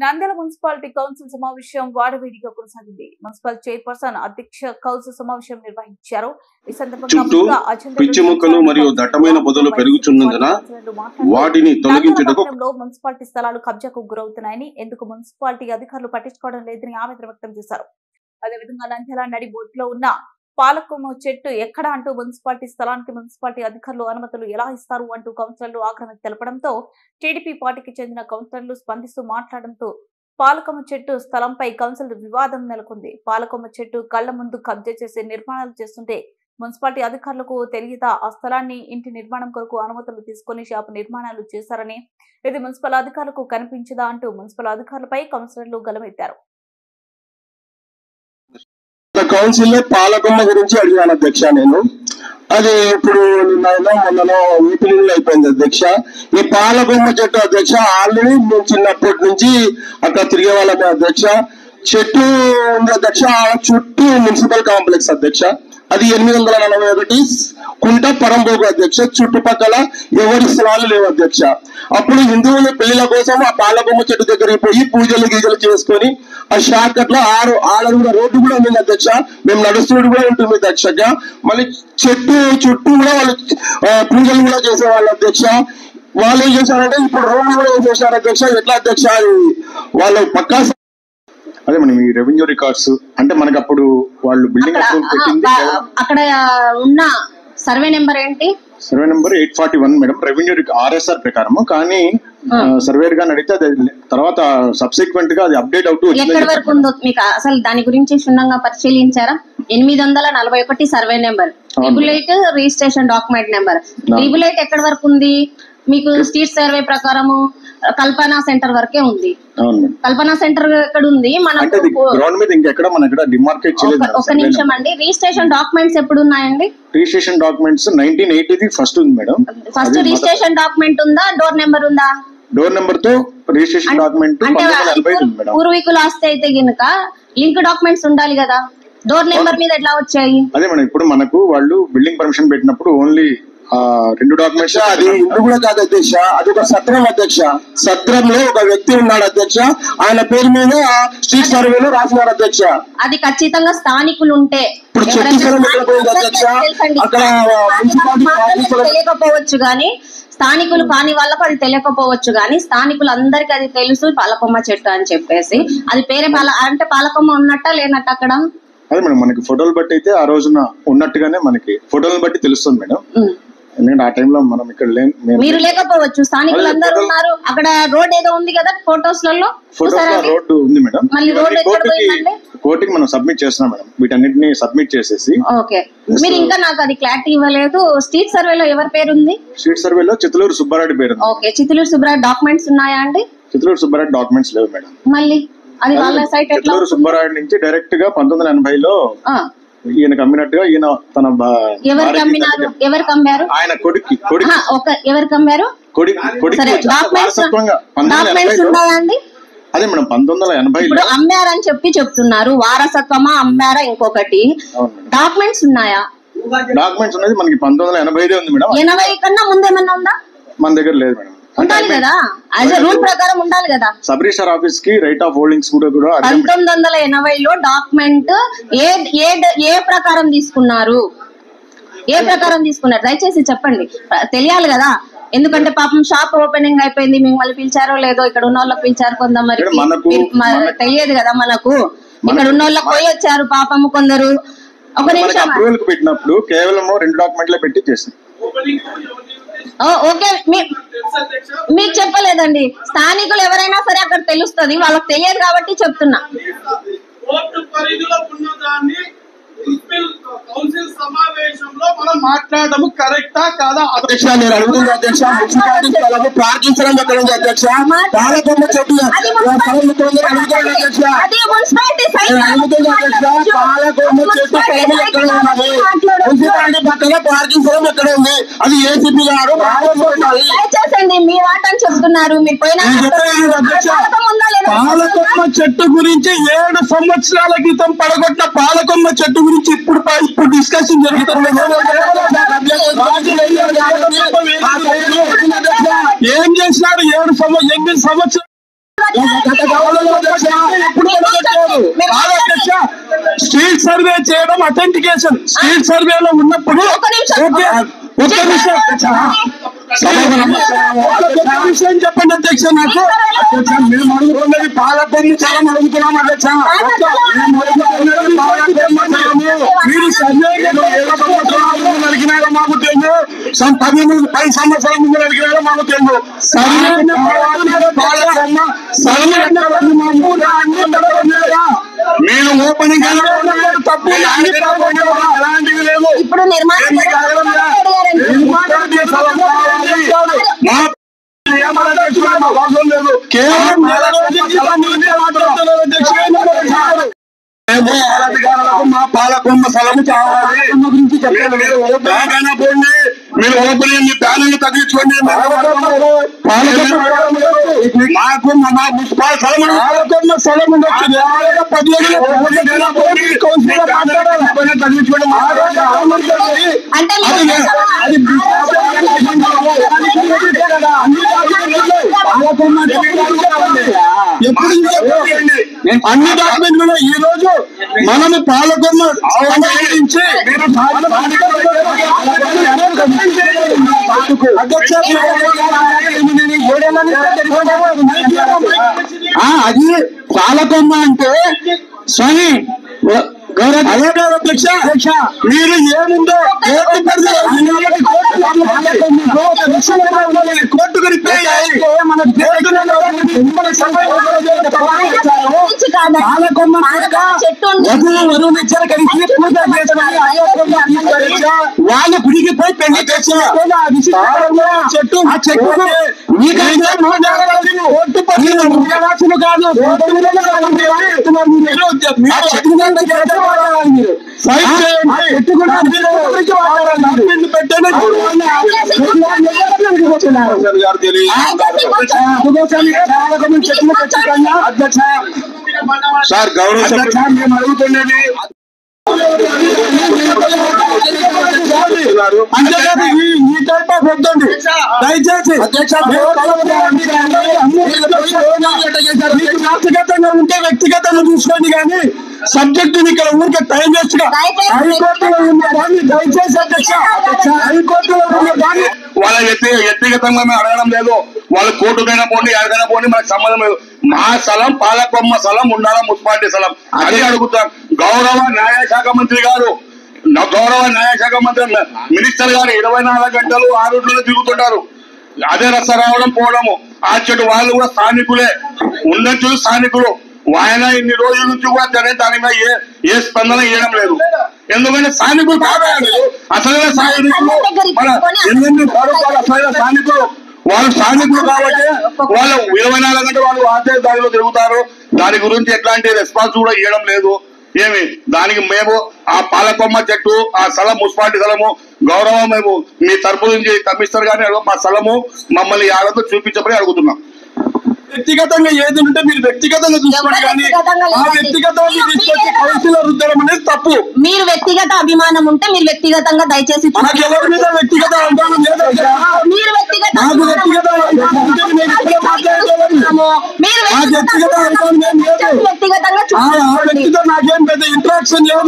Nandyal municipality council సమావేశం వాడవేడిగా కొనసాగింది. Municipal chairperson అధ్యక్ష కౌన్సిల్ సమావేశం నిర్వహించారు. ఈ సందర్భంగా పిచ్చి మొక్కలు మరియు దట్టమైన పొదలు పెరుగుతున్నందున వాటిని తొలగించుటకు మున్సిపాలిటీ స్థలాలు కబ్జాకు గురవుతున్నాయని, ఎందుకు మున్సిపాలిటీ అధికారులు పట్టించుకోవడం లేదని ఆవేదన వ్యక్తం చేశారు. అదేవిధంగా నంద్యాల నడి బోర్డులో ఉన్న పాలకొమ్మ చెట్టు ఎక్కడ అంటూ మున్సిపాలిటీ స్థలానికి మున్సిపాలిటీ అధికారులు అనుమతులు ఎలా ఇస్తారు అంటూ కౌన్సిలర్లు ఆగ్రహం తెలపడంతో టీడీపీ పార్టీకి చెందిన కౌన్సిలర్లు స్పందిస్తూ మాట్లాడడంతో పాలకొమ్మ చెట్టు స్థలంపై కౌన్సిల్ వివాదం నెలకొంది. పాలకొమ్మ చెట్టు కళ్ల ముందు కబ్జా చేసి నిర్మాణాలు చేస్తుంటే మున్సిపాలిటీ అధికారులకు తెలియదా ఆ స్థలాన్ని ఇంటి నిర్మాణం కొరకు అనుమతులు తీసుకుని షాపు నిర్మాణాలు చేశారని, ఇది మున్సిపల్ అధికారులకు కనిపించదా అంటూ మున్సిపల్ అధికారులపై కౌన్సిలర్లు గలమెత్తారు. కౌన్సిల్ పాలకొమ్మ గురించి అడిగాను అధ్యక్ష. నేను అది ఇప్పుడు మొన్నలో ఓపెనింగ్ అయిపోయింది అధ్యక్ష. ఈ పాలకొమ్మ చెట్టు అధ్యక్ష ఆల్రెడీ మేము చిన్నప్పటి నుంచి అక్కడ తిరిగే వాళ్ళమే అధ్యక్ష. చెట్టు ఉంది అధ్యక్ష, చుట్టూ మున్సిపల్ కాంప్లెక్స్ అధ్యక్ష. అది 841 కుంట పరంబోగు అధ్యక్ష. చుట్టుపక్కల ఎవరి స్థలాలు లేవు అధ్యక్ష. అప్పుడు హిందువుల పెళ్లిల కోసం ఆ పాలకొమ్మ చెట్టు దగ్గరికి పోయి పూజలు గీజలు చేసుకొని ఆ షార్ట్ కట్ లో 6 రోడ్డు కూడా ఉంది అధ్యక్ష. మేము నడుస్తున్నట్టు కూడా ఉంటుంది అధ్యక్షగా. మళ్ళీ చెట్టు చుట్టూ కూడా వాళ్ళు పూజలు కూడా చేసేవాళ్ళు అధ్యక్ష. వాళ్ళు ఏం చేశారంటే ఇప్పుడు రోడ్లు కూడా ఏం చేశారు అధ్యక్ష. ఎట్లా అధ్యక్ష, వాళ్ళు పక్కా అదే మనం ఈ రెవెన్యూ రికార్డ్స్ అంటే మనకి అప్పుడు వాళ్ళు బిల్డింగ్ అక్కడ ఉన్న సర్వే నెంబర్ ఏంటి? Survey number 841 madam, revenue RSR ప్రకారం. కానీ సర్వేర్ గాని అడిగితే అది తర్వాత సబ్సిక్వెంట్ గా అది అప్డేట్ అవుతూ ఎక్కడి వరకు ఉందో మీకు అసలు దాని గురించి క్షుణ్ణంగా పరిశీలించారా? 841 సర్వే నెంబర్, ట్రిబులైట్ రిజిస్ట్రేషన్ డాక్యుమెంట్ నెంబర్. ట్రిబులైట్ ఎక్కడి వరకు ఉంది మీకు? స్ట్రీట్ సర్వే ప్రకారము కల్పనా సెంటర్ వరకే ఉంది. కల్పనా సెంటర్ ఎక్కడ ఉంది? ఒక నిమిషం అండి. రిజిస్ట్రేషన్ డాక్యుమెంట్స్ ఎప్పుడు ఉన్నాయండి? రిజిస్ట్రేషన్ డాక్యుమెంట్స్ 1980 ఫస్ట్ ఉంది మేడం. ఫస్ట్ రిజిస్ట్రేషన్ డాక్యుమెంట్ ఉందా? డోర్ నెంబర్ ఉందా? డోర్ నెంబర్ తో రిజిస్ట్రేషన్ డాక్యుమెంట్ పూర్వీకుల ఆస్తి అయితే గినక లింక్ డాక్యుమెంట్స్ ఉండాలి కదా. డోర్ నెంబర్ మీద ఎట్లా వచ్చాయి? అదే మేడం, ఇప్పుడు మనకు వాళ్ళు బిల్డింగ్ పర్మిషన్ పెట్టినప్పుడు ఓన్లీ 2 డాక్యుమెంట్స్. అది ఇల్లు కూడా కాదు అధ్యక్ష, అది ఒక సత్రం అధ్యక్ష. సత్రంలో ఒక వ్యక్తి ఉన్నాడు అధ్యక్ష, ఆయన పేరు మీద స్ట్రీట్ సర్వేలో రాసినారు అధ్యక్ష. అది ఖచ్చితంగా స్థానికులు ఉంటే తెలియకపోవచ్చు గానీ, స్థానికులు కాని వాళ్ళకు అది తెలియకపోవచ్చు గానీ స్థానికులు అందరికి అది తెలుసు పాలకొమ్మ చెట్టు అని చెప్పేసి. అది పేరే అంటే పాలకొమ్మ ఉన్నట్ట లేనట్ట అక్కడ? అదే మేడం, మనకి ఫోటోలు బట్టి అయితే ఆ రోజున ఉన్నట్టుగానే మనకి ఫోటోలను బట్టి తెలుస్తుంది మేడం. ఎందుకంటే ఆ టైంలో మనం ఇక్కడ మీరు లేకపోవచ్చు, స్థానికులు అందరూ ఉన్నారు. అక్కడ రోడ్ ఏదో ఉంది కదా ఫోటోస్ లలో. రోడ్డు ఉంది మేడం. మళ్ళీ రోడ్ ఎక్కడ పోయిందండి? కోర్టుకి మనం సబ్మిట్ చేస్తున్నాం మేడం. వీటన్నిటిని సబ్మిట్ చేసేసి. ఓకే, మీరు ఇంకా నాకు అది క్లారిటీ ఇవ్వలేదు. స్ట్రీట్ సర్వేలో ఎవరి పేరు ఉంది? స్ట్రీట్ సర్వేలో చిత్తలూరు సుబ్బారెడ్డి పేరు. ఓకే, చిత్తలూరు సుబ్బారెడ్డి డాక్యుమెంట్స్ ఉన్నాయా అండి? చిత్తలూరు సుబ్బారెడ్డి డాక్యుమెంట్స్ లేవు మేడం. మళ్ళీ అది వాళ్ళ సైట్. చిత్తలూరు సుబ్బారెడ్డి నుంచి డైరెక్ట్ గా 1980లో ఈయన కమ్మినట్టుగా ఈయన తన ఎవరు కమ్మారు? ఆయన కొడుకు ఎవరు కమ్మారు? అదే మేడం 1980లో అమ్మారని చెప్తున్నారు. వారసత్వమా అమ్మారా? ఇంకొకటి డాక్యుమెంట్స్ ఉన్నాయా? డాక్యుమెంట్స్ ఉన్నది మనకి 1980 ఉంది మేడం. 80 కన్నా ముందేమన్నా ఉందా? మన దగ్గర లేదు మేడం. ఉండాలి కదా, యాజ్ ఎ రూల్ ప్రకారం ఉండాలి కదా. సబ్ రిజిస్టర్ ఆఫీస్ కి రైట్ ఆఫ్ హోల్డింగ్స్ కూడా 1980లో డాక్యుమెంట్ ఏ ప్రకారం తీసుకున్నారు? ఏ ప్రకారం తీసుకున్నారు దయచేసి చెప్పండి, తెలియాలి కదా. ఎందుకంటే పాపం షాప్ ఓపెనింగ్ అయిపోయింది, మిమ్మల్ని పిలిచారో లేదో, ఇక్కడ ఉన్న వాళ్ళకి పిలిచారు కొందరు, తెలియదు కదా మనకు. ఇక్కడ ఉన్న వాళ్ళకి పోయి వచ్చారు పాపము కొందరు. ఒక నిమిషం, పెట్టినప్పుడు కేవలం 2 డాక్యుమెంట్లే పెట్టి చేసింది. ఓకే, మీకు చెప్పలేదండి. స్థానికులు ఎవరైనా సరే అక్కడ తెలుస్తుంది, వాళ్ళకి తెలియదు కాబట్టి చెప్తున్నా. కౌన్సిల్ సమావేశంలో మనం మాట్లాడడం కరెక్టా కాదా అధ్యక్ష? నేను అడుగుతుంది అధ్యక్ష, మున్సిపాలిటీ స్థలం ప్రార్థించడం ఎక్కడ ఉంది అధ్యక్ష? పాలకొమ్మ చెట్టు పాలకొమ్మ చెట్టు స్థలం ఎక్కడ ఉన్నది? మున్సిపాలిటీ పక్కన ప్రార్థించడం ఎక్కడ ఉంది? అది ఏసీపీ గారు దయచేసండి మీ మాట అని చెప్తున్నారు. మీరు పాలకొమ్మ చెట్టు గురించి 7 సంవత్సరాల క్రితం పడగొట్టిన పాలకొమ్మ చెట్టు గురించి ఇప్పుడు డిస్కషన్ జరుగుతుంది. ఏం చేసినారు? 8 సంవత్సరాలు స్ట్రీట్ సర్వే చేయడం అథెంటికేషన్. స్ట్రీట్ సర్వేలో ఉన్నప్పుడు ఒక్క విషయం చెప్పండి అధ్యక్ష. నాకు మేము అడుగుతున్నది పాలకొమ్మ స్థలం అడుగుతున్నాం అధ్యక్ష. మీరు సర్వే నడికినారో మాకు తెలుసు, 10 సంవత్సరాల ముందు నడికినారో మాకు తెలుసు. మీరు ఓపెనింగ్ తప్పు అలాంటివి లేవు. ఇప్పుడు నిర్మాణం కేవలం మా పాలకొమ్మ స్థలము కావాలి. మీరు ఓపెనింగ్ మీ ప్యానల్ తగ్గించుకోండి. మాకు మా మున్సిపల్ స్థలం పాలకొమ్మ స్థలం ఉండొచ్చు. తగ్గించుకోండి. అన్ని డాక్యుమెంట్లు ఈ రోజు మనము పాలకొమ్మ గురించి అది పాలకొమ్మ అంటే స్వామి అధ్యక్ష మీరు ఏముందో కోర్టుకు వాళ్ళు గుడికి పోయి పెళ్లి చెట్టు ఆ చెట్టు కాదు సార్ గౌరవ మేము అడుగుతున్నది అంతేకాదు ఈ టైప్ ఆఫ్ వద్దండి దయచేసి. వ్యక్తిగతంగా ఉంటే వ్యక్తిగతంగా చూసుకోండి, కానీ సబ్జెక్ట్ ఇక్కడ ఊరికే టైం వేస్ట్ గా హైకోర్టులో ఉన్న దాన్ని దయచేసి అధ్యక్ష హైకోర్టులో ఉన్న దాన్ని వాళ్ళ వ్యక్తిగతంగా మేము అడగడం లేదు. వాళ్ళు కోర్టుకైనా పోండి, ఎక్కడికైనా పోండి, మనకు సంబంధం లేదు. మా స్థలం పాలకొమ్మ స్థలం ఉండాలా, మున్సిపాలిటీ స్థలం అది అడుగుతాం. గౌరవ న్యాయశాఖ మంత్రి గారు, గౌరవ న్యాయశాఖ మంత్రి మినిస్టర్ గారు 24 గంటలు ఆ రూట్లలో తిరుగుతుంటారు. అదే రస రావడం పోవడము. ఆ చెట్టు వాళ్ళు కూడా స్థానికులే, ఉన్నట్టు స్థానికులు. ఆయన ఇన్ని రోజుల నుంచి కూడా దాని మీద ఏ స్పందన ఇవ్వడం లేదు. ఎందుకంటే స్థానికులు కాదు, అసలైన స్థానికులు మన ఎన్ని అసలైన స్థానికులు. వాళ్ళు స్థానికులు కాబట్టి వాళ్ళు 24 గంటలు వాళ్ళు ఆదే దారిలో తిరుగుతారు. దాని గురించి ఎట్లాంటి రెస్పాన్స్ కూడా ఇవ్వడం లేదు. ఏమి దానికి మేము ఆ పాలకొమ్మ చెట్టు ఆ స్థలం మున్సిపాలిటీ స్థలము గౌరవం మేము మీ తరపు నుంచి కమిషనర్ గారిని మా స్థలము మమ్మల్ని ఆడతో చూపించమని అడుగుతున్నాం. వ్యక్తిగతంగా ఏది ఉంటే మీరు వ్యక్తిగతంగా చూసుకోండి, కానీ ఆ వ్యక్తిగతంగా తీసుకొచ్చి కౌన్సిల్ రుద్దడం అనేది తప్పు. మీరు వ్యక్తిగత అభిమానం ఉంటే మీరు వ్యక్తిగతంగా దయచేసి నాకు ఎవరి మీద వ్యక్తిగత అభిమానం లేదు. మీరు వ్యక్తిగత వ్యక్తిగత నాకేం పెద్ద ఇంట్రాక్షన్ లేదు.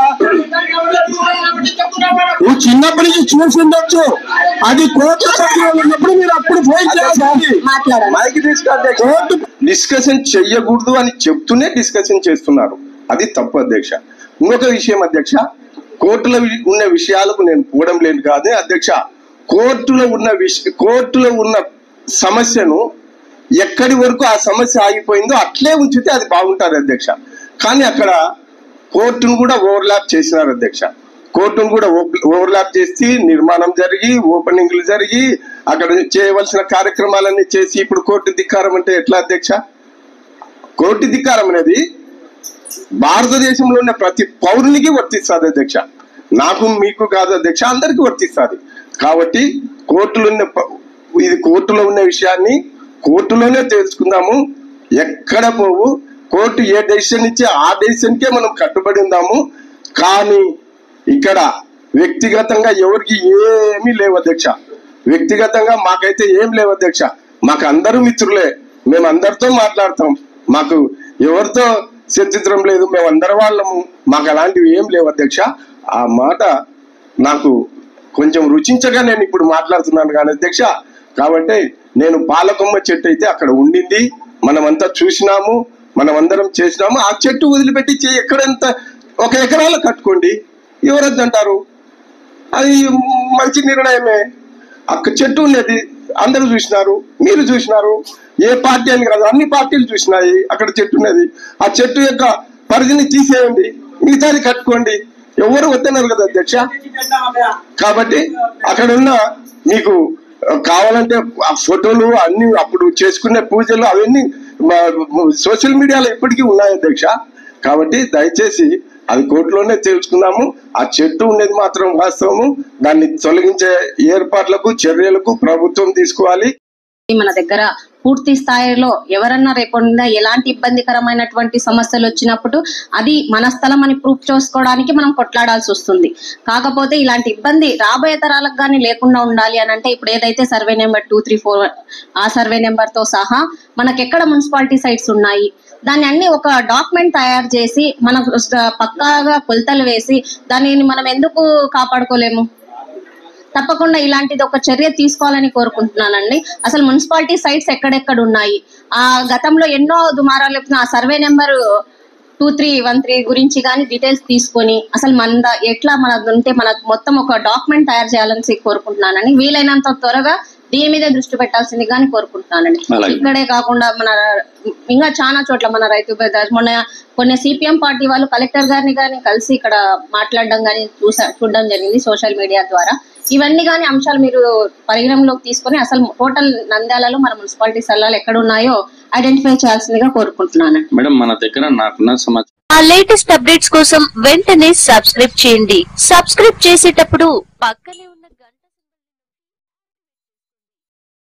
నువ్వు చిన్నప్పటి నుంచి చూసి ఉండొచ్చు. అది కోర్టు సభ్యులు ఉన్నప్పుడు మీరు అప్పుడు ఫోన్ చేయాలి. కోర్టు డిస్కషన్ చెయ్యకూడదు అని చెప్తూనే డిస్కషన్ చేస్తున్నారు. అది తప్పు అధ్యక్ష. ఇంకొక విషయం అధ్యక్ష, కోర్టులో ఉన్న విషయాలకు నేను పోవడం లేదు కాదే అధ్యక్ష. కోర్టులో ఉన్న సమస్యను ఎక్కడి వరకు ఆ సమస్య ఆగిపోయిందో అట్లే ఉంచితే అది బాగుంటుంది అధ్యక్ష. కానీ అక్కడ కోర్టును కూడా ఓవర్లాప్ చేసినారు అధ్యక్ష. కోర్టును కూడా ఓవర్లాప్ చేసి నిర్మాణం జరిగి ఓపెనింగ్లు జరిగి అక్కడ చేయవలసిన కార్యక్రమాలన్నీ చేసి ఇప్పుడు కోర్టు ధిక్కారం అంటే ఎట్లా అధ్యక్ష? కోర్టు ధిక్కారం అనేది భారతదేశంలో ఉన్న ప్రతి పౌరునికి వర్తిస్తుంది అధ్యక్ష. నాకు మీకు కాదు అధ్యక్ష, అందరికీ వర్తిస్తుంది. కాబట్టి ఇది కోర్టులో ఉన్న విషయాన్ని కోర్టులోనే తెలుసుకుందాము. ఎక్కడ పోవు. కోర్టు ఏ డెసిషన్ ఇచ్చే ఆ డెసిషన్కే మనం కట్టుబడి ఉందాము. కానీ ఇక్కడ వ్యక్తిగతంగా ఎవరికి ఏమీ లేవు అధ్యక్ష. వ్యక్తిగతంగా మాకైతే ఏం లేవు అధ్యక్ష. మాకు అందరూ మిత్రులే. మేము అందరితో మాట్లాడతాం, మాకు ఎవరితో శత్రుత్వం లేదు, మేము అందరి వాళ్ళము, మాకు అలాంటివి ఏం లేవు అధ్యక్ష. ఆ మాట నాకు కొంచెం రుచించగా నేను ఇప్పుడు మాట్లాడుతున్నాను కానీ అధ్యక్ష. కాబట్టి నేను పాలకొమ్మ చెట్టు అయితే అక్కడ ఉండింది, మనమంతా చూసినాము, మనమందరం చేసినాము. ఆ చెట్టు వదిలిపెట్టి ఎక్కడెంత 1 ఎకరాలు కట్టుకోండి, ఎవరొద్దంటారు? అది మంచి నిర్ణయమే. అక్కడ చెట్టు ఉండేది, అందరూ చూసినారు, మీరు చూసినారు, ఏ పార్టీ అని కాదు అన్ని పార్టీలు చూసినాయి. అక్కడ చెట్టు ఉన్నది, ఆ చెట్టు యొక్క పరిధిని తీసేయండి, మిగతాది కట్టుకోండి, ఎవరు వద్దన్నారు కదా అధ్యక్ష. కాబట్టి అక్కడ ఉన్న మీకు కావాలంటే ఆ ఫోటోలు అన్ని అప్పుడు చేసుకునే పూజలు అవన్నీ సోషల్ మీడియాలో ఇప్పటికీ ఉన్నాయి అధ్యక్ష. కాబట్టి దయచేసి అది కోర్టులోనే తెలుసుకుందాము. ఆ చెట్టు ఉండేది మాత్రం వాస్తవము, దాన్ని తొలగించే ఏర్పాట్లకు చర్యలకు ప్రభుత్వం తీసుకోవాలి. మన దగ్గర పూర్తి స్థాయిలో ఎవరన్నా రేపొందా ఎలాంటి ఇబ్బందికరమైనటువంటి సమస్యలు వచ్చినప్పుడు అది మన స్థలం అని ప్రూఫ్ చేసుకోవడానికి మనం కొట్లాడాల్సి వస్తుంది. కాకపోతే ఇలాంటి ఇబ్బంది రాబోయే తరాలకు కానీ లేకుండా ఉండాలి అని అంటే ఇప్పుడు ఏదైతే సర్వే నెంబర్ 234 ఆ సర్వే నెంబర్ తో సహా మనకెక్కడ మున్సిపాలిటీ సైట్స్ ఉన్నాయి దాన్ని అన్ని ఒక డాక్యుమెంట్ తయారు చేసి మనకు పక్కాగా కొలతలు వేసి దానిని మనం ఎందుకు కాపాడుకోలేము? తప్పకుండా ఇలాంటిది ఒక చర్య తీసుకోవాలని కోరుకుంటున్నానండి. అసలు మున్సిపాలిటీ సైట్స్ ఎక్కడెక్కడ ఉన్నాయి, ఆ గతంలో ఎన్నో దుమారాలు ఆ సర్వే నెంబర్ 2313 గురించి కానీ డీటెయిల్స్ తీసుకొని అసలు మన ఎట్లా మనది ఉంటే మనకు మొత్తం ఒక డాక్యుమెంట్ తయారు చేయాలని కోరుకుంటున్నానని, వీలైనంత త్వరగా దీని మీద దృష్టి పెట్టాల్సింది కానీ కోరుకుంటున్నానండి. ఇక్కడే కాకుండా మన ఇంకా చాలా చోట్ల మన రైతు మొన్న కొన్ని సిపిఎం పార్టీ వాళ్ళు కలెక్టర్ గారిని కానీ కలిసి ఇక్కడ మాట్లాడడం కానీ చూడడం జరిగింది సోషల్ మీడియా ద్వారా. ఇవన్నీ కానీ అంశాలు మీరు పరిగణలోకి తీసుకొని అసలు టోటల్ నంద్యాలలో మన మున్సిపాలిటీ స్థలాలు ఎక్కడ ఉన్నాయో ఐడెంటిఫై చేయాల్సిందిగా కోరుకుంటున్నాను. మేడం మన దగ్గర నాకున్న సమాచారం ఆ లేటెస్ట్ అప్డేట్స్ కోసం వెంటనే సబ్స్క్రైబ్ చేయండి. సబ్స్క్రైబ్ చేసేటప్పుడు పక్కనే ఉన్న